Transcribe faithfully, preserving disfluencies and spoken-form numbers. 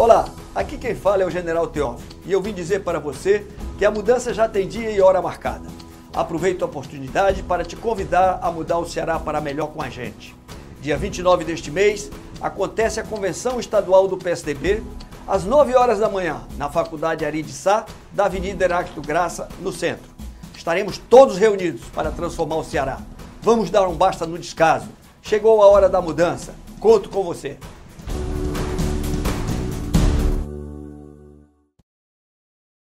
Olá, aqui quem fala é o General Teófilo e eu vim dizer para você que a mudança já tem dia e hora marcada. Aproveito a oportunidade para te convidar a mudar o Ceará para melhor com a gente. Dia vinte e nove deste mês acontece a Convenção Estadual do P S D B às nove horas da manhã na Faculdade Ari de Sá, da Avenida Heráclito Graça, no centro. Estaremos todos reunidos para transformar o Ceará. Vamos dar um basta no descaso. Chegou a hora da mudança. Conto com você.